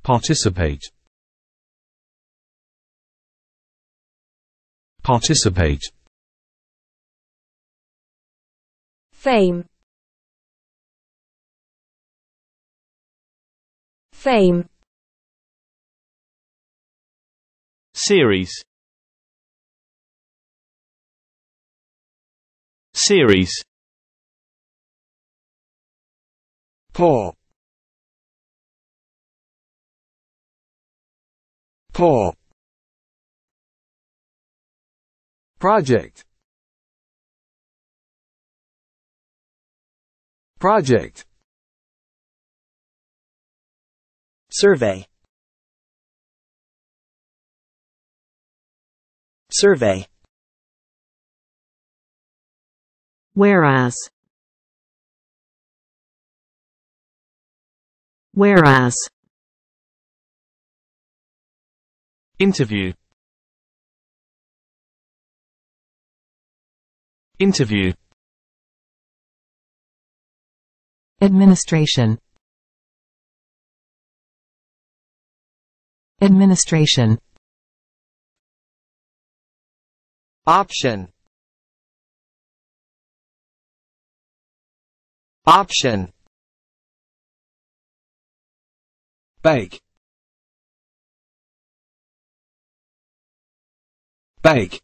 Participate. Participate. Fame. Fame. Series. Series. Poor. Poor. Project. Project. Survey. Survey. Whereas. Whereas. Interview. Interview. Administration. Administration. Option. Option. Bake. Bake.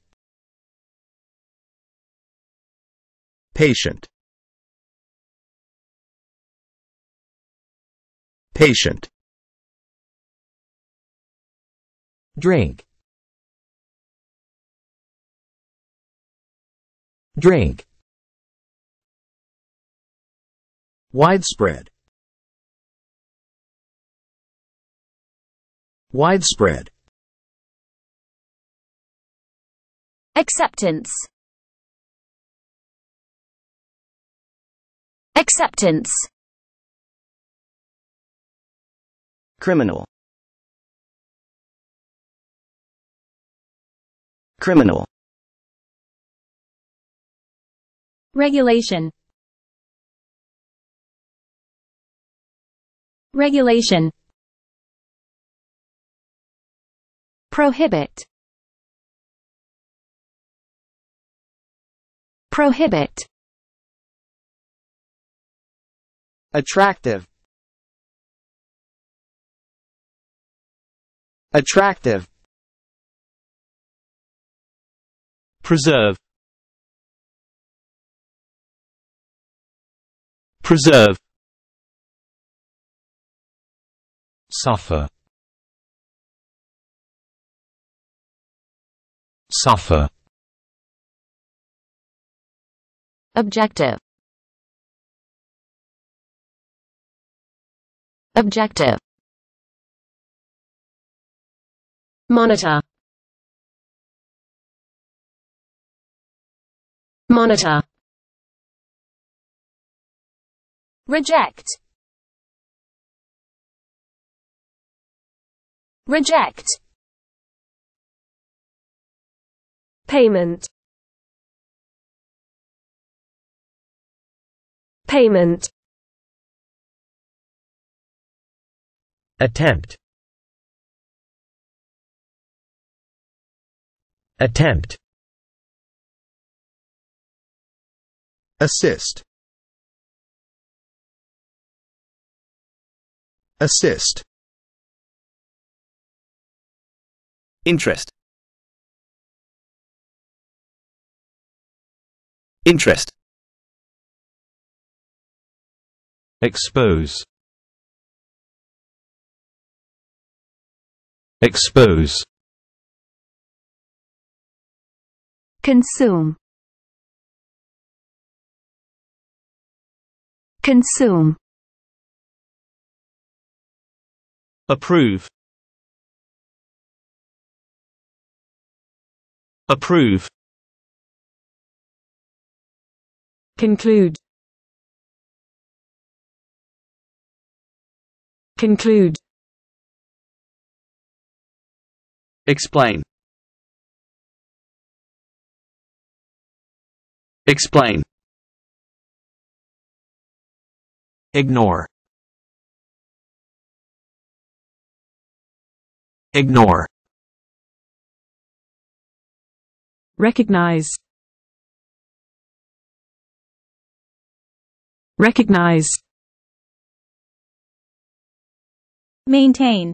Patient. Patient. Drink. Drink. Widespread. Widespread. Acceptance. Acceptance. Criminal. Criminal. Regulation. Regulation. Prohibit. Prohibit. Attractive. Attractive. Preserve. Preserve. Suffer. Suffer. Objective. Objective. Monitor. Monitor. Reject. Reject. Payment. Payment. Attempt. Attempt. Assist. Assist. Interest. Interest. Expose. Expose. Consume. Consume. Approve. Approve. Conclude. Conclude. Explain. Explain. Ignore. Ignore. recognize, recognize, maintain,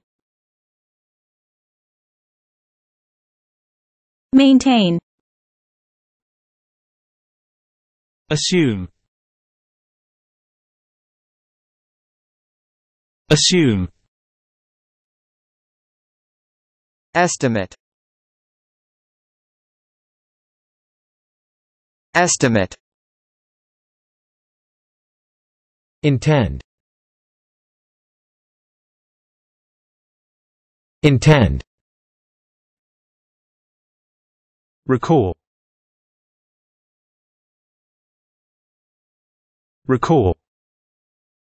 maintain, assume, assume, Estimate. Estimate. Intend. Intend. recall, recall,